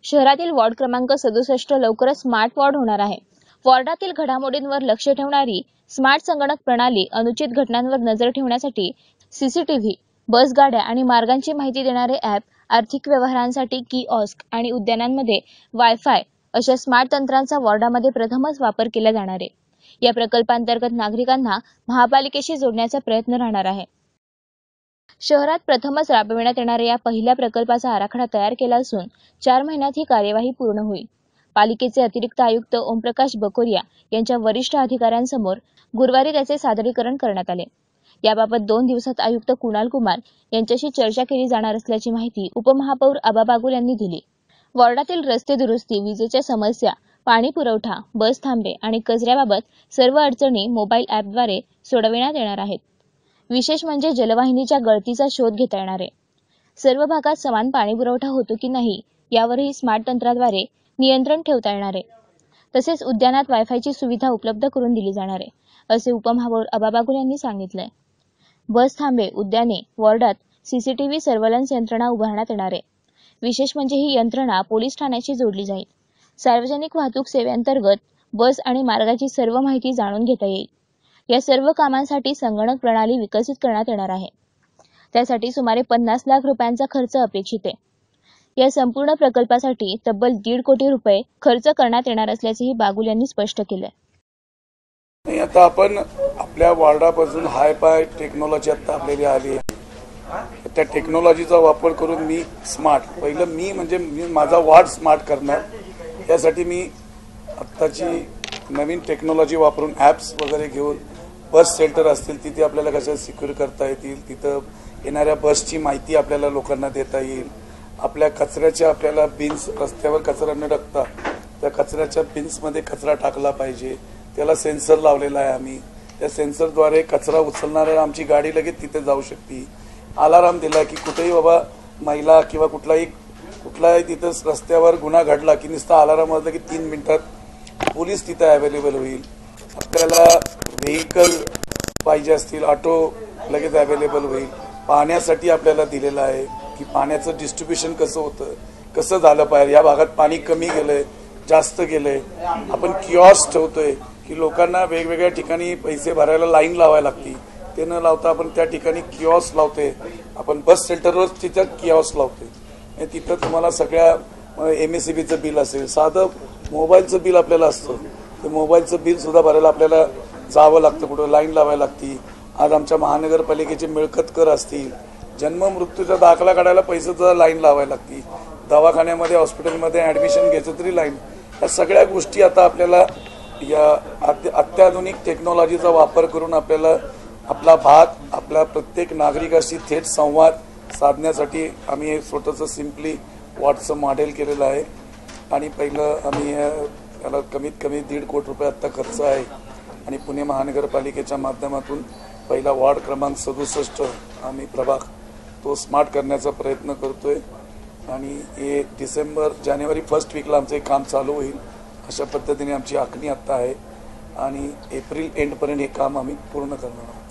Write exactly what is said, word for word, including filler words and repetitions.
शहरातील वॉर्ड क्रमांक सदुसष्ट लवकरच स्मार्ट वॉर्ड होणार आहे। वॉर्डातील घडामोडींवर लक्ष ठेवणारी स्मार्ट संगणक प्रणाली, अनुचित घटनांवर नजर ठेवण्यासाठी सीसीटीव्ही, बस गाड्या आणि मार्गांची माहिती देणारे ॲप, आर्थिक व्यवहारांसाठी किऑस्क आणि उद्यानांमध्ये वायफाय अशा स्मार्ट तंत्रांचा वॉर्डामध्ये प्रथमच वापर केला जाणार आहे। या प्रकल्पांतर्गत नागरिकांना महापालिकेशी जोडण्याचा प्रयत्न राहणार आहे। शहरात प्रथमच राबविण्यात येणाऱ्या या पहिल्या प्रकल्पाचा आराखडा तयार केला असून चार महिन्यात ही कार्यवाही पूर्ण होईल। पालिकेचे अतिरिक्त आयुक्त ओमप्रकाश बकोरिया यांच्या वरिष्ठ अधिकाऱ्यांसमोर गुरुवारी त्याचे सादरीकरण करण्यात आले। याबाबत दोन दिवसात आयुक्त कुणाल कुमार यांच्याशी चर्चा केली जाणार असल्याची माहिती उपमहापौर आबा बागुल यांनी दिली। वॉर्डातील रस्ते दुरुस्ती, विजेच्या समस्या, पाणी पुरवठा, बस थांबे आणि कचऱ्याबाबत सर्व अडचणी मोबाईल ॲपद्वारे सोडविण्यात येणार आहेत। विशेष म्हणजे जलवाहिनीच्या गळतीचा शोध घेता येणार आहे। सर्व भागात समान पाणी पुरवठा होतो की नाही यावरही स्मार्ट तंत्राद्वारे नियंत्रण ठेवता येणार आहे। तसेच उद्यानात वायफायची सुविधा उपलब्ध करून दिली जाणार आहे, असे उपमहापौर आबा बागुल यांनी सांगितले। बस थांबे, उद्याने, वॉर्डात सीसीटीव्ही सर्व्हेलन्स यंत्रणा उभारण्यात येणार आहे। विशेष म्हणजे ही यंत्रणा पोलीस ठाण्याशी जोडली जाईल। सार्वजनिक वाहतूक सेवेअंतर्गत बस आणि मार्गाची सर्व माहिती जाणून घेता येईल। या सर्व कामांसाठी संगणक प्रणाली विकसित करण्यात येणार आहे। त्यासाठी सुमारे पन्नास लाख रुपयांचा खर्च अपेक्षित आहे। या संपूर्ण प्रकल्पासाठी तब्बल दीड कोटी रुपये खर्च करण्यात येणार असल्याचेही बागुल यांनी स्पष्ट केले। आता आपण आपल्या वॉर्डापासून हाय फाय टेक्नॉलॉजी आता आपल्याला आली आहे। त्या टेक्नॉलॉजीचा वापर करून मी स्मार्ट पहिलं मी म्हणजे मी माझा वॉर्ड स्मार्ट करणार। यासाठी मी आत्ताची नवीन टेक्नॉलॉजी वापरून ॲप्स वगैरे घेऊन बस सेंटर असतील तिथे आपल्याला कसं सिक्युअर करता येतील, तिथं येणाऱ्या बसची माहिती आपल्याला लोकांना देता येईल। आपल्या कचऱ्याच्या आपल्याला बिन्स रस्त्यावर कचरा न टाकता त्या कचऱ्याच्या बिन्समध्ये कचरा टाकला पाहिजे, त्याला सेन्सर लावलेला आहे आम्ही। त्या सेन्सरद्वारे कचरा उचलणाऱ्या आमची गाडी लगेच तिथे जाऊ शकते। अलाराम दिला की कुठेही बाबा महिला किंवा कुठलाही कुठलाही तिथं रस्त्यावर गुन्हा घडला की नुसता अलाराम वाजला की तीन मिनिटात पोलीस तिथे अवेलेबल होईल। आपल्याला व्हेकल पाहिजे असतील, ऑटो लगेच अवेलेबल होईल। पाण्यासाठी आपल्याला दिलेलं आहे की पाण्याचं डिस्ट्रीब्युशन कसं होतं, कसं झालं पाहिजे। या भागात पाणी कमी गेलंय, जास्त गेलंय, आपण किऑस्क ठेवतोय की लोकांना वेगवेगळ्या ठिकाणी पैसे भरायला लाईन लावायला लागती, ते न लावता आपण त्या ठिकाणी किऑस्क लावतोय। आपण बस सेंटरवर तिथं किऑस्क लावतोय। तिथं तुम्हाला सगळ्या एम एस सी बीचं बिल असेल, साधं मोबाईलचं बिल आपल्याला असतं, ते मोबाईलचं बिल सुद्धा भरायला आपल्याला जावं लागतं, कुठं लाईन लावायला लागती। आज आमच्या महानगरपालिकेचे मिळकत कर असतील, जन्म मृत्यूचा दाखला काढायला पैसे सुद्धा लाईन लावायला लागती, दवाखान्यामध्ये हॉस्पिटलमध्ये ॲडमिशन घ्यायचं तरी लाईन। या सगळ्या गोष्टी आता आपल्याला या अत्याधुनिक टेक्नॉलॉजीचा वापर करून आपल्याला आपला भाग, आपल्या प्रत्येक नागरिकाशी थेट संवाद साधण्यासाठी आम्ही स्वतःचं सिम्पली वॉर्डचं मॉडेल केलेलं आहे। आणि पहिलं आम्ही याला कमीत कमी दीड कोटी रुपये आत्ता खर्च आहे आणि पुणे महानगरपालिकेच्या माध्यमातून पहिला वॉर्ड क्रमांक सदुसष्ट आम्ही प्रभाग तो स्मार्ट करण्याचा प्रयत्न करतोय। आणि हे डिसेंबर जानेवारी फर्स्ट वीकला आमचं हे काम चालू होईल अशा पद्धतीने आमची आखणी आत्ता आहे आणि एप्रिल एंडपर्यंत हे काम आम्ही पूर्ण करणार आहोत।